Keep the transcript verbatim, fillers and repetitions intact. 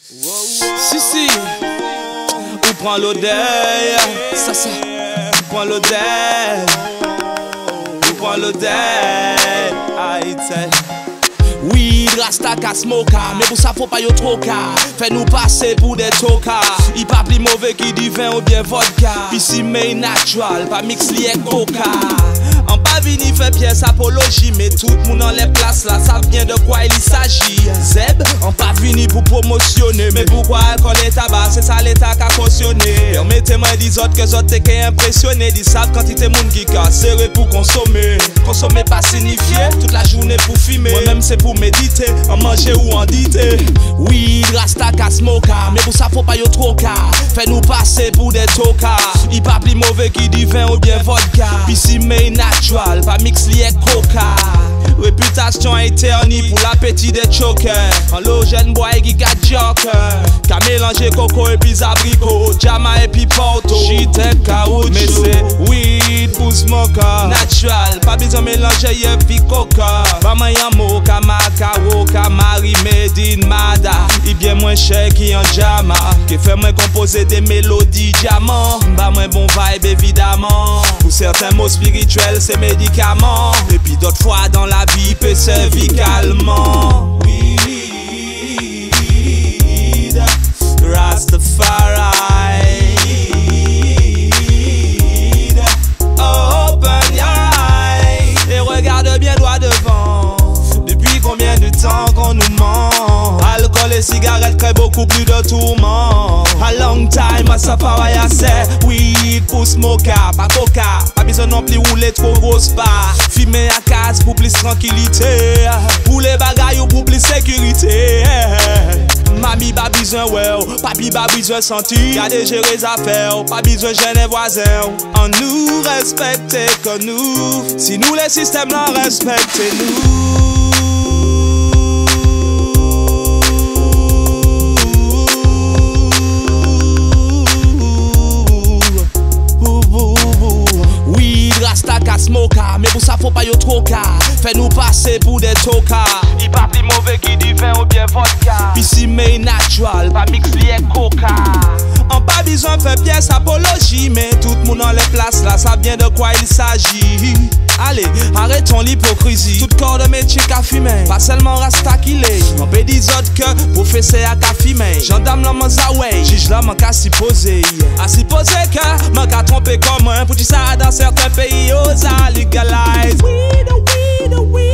Si, si, ou prend l'odeur, ça, ça, ou prend l'odeur, ou prend l'odeur, Haïti. Oui, rasta ka smoka, mais pour ça faut pas yo troka. Fais nous passer pour des toka. Il pas plus mauvais qui du vin ou bien vodka. Ici mais natural, pas mix li et coca. En pas vini fait pièce apologie, mais tout le monde en les places là, ça vient de quoi il s'agit. Zeb, en pas vini pour promotionner, mais pourquoi quand les tabac, c'est ça l'état qu'a cautionné. Permettez-moi dis autres que autres t'es qu'à impressionné, dis ça quantité monde qui casse, serré pour consommer. Consommer pas signifié, toute la journée pour fumer. Moi-même c'est pour méditer, en manger ou en diter. Oui, rasta ka smoka, mais pour ça faut pas yo troka. Fais nous passer pour des toka. Il pas plus mauvais qui du vin ou bien vodka. Puis si mais natural, pas mix li et coca. Réputation éternie pour l'appétit des chokers. En l'eau jeune boy qui got joker. Qu'a mélangé coco et puis abricot, jama et puis porto. Shit et caoutchouc, mais c'est weed pour smoker. Natural, pas besoin mélanger et puis coca. Pas moyen moka, macaro, camari, made in Mada. Il bien moins cher qui en jama. Qui fait moins composer des mélodies diamants. Pas moins bon vibe évidemment. Pour certains mots spirituels c'est médicaments. Et puis d'autres fois dans la vie peut cervicalement. Weed, Rastafari. Open your eyes et regarde bien droit devant. Depuis combien de temps qu'on nous ment? Alcool et cigarettes créent beaucoup plus de tourments. A long time à sa parole c'est weed pour smoker, pas coca. Pas besoin non plus rouler trop grosse pas. Fumer à case pour plus tranquillité. Pour les bagailles ou pour plus sécurité. Mami pas besoin well, papi pas besoin sentir. Gardez gérer les affaires, pas besoin gêner voisins. En nous respecter que nous. Si nous les systèmes là respectez-nous. Rasta ka smoka, mais pour ça faut pas yo troka. Fais nous passer pour des toka. Il pas plus mauvais qui du vin ou bien vodka. Puis si mais natural, pas mix li et coca. En pas besoin faire pièce apologie, mais tout le monde en les places là, ça vient de quoi il s'agit. Allez, arrêtons l'hypocrisie. Tout corps de métier qu'a fumé, pas seulement rasta qui l'est. On peut dire autres que professeur a qu'a fumé. Gendarme l'homme en zaway, juge l'homme en qu'a s'y poser. A s'y poser que, m'en qu'a trompé comme un. Pour dire ça dans certains pays, aux a legalize. We the we the we.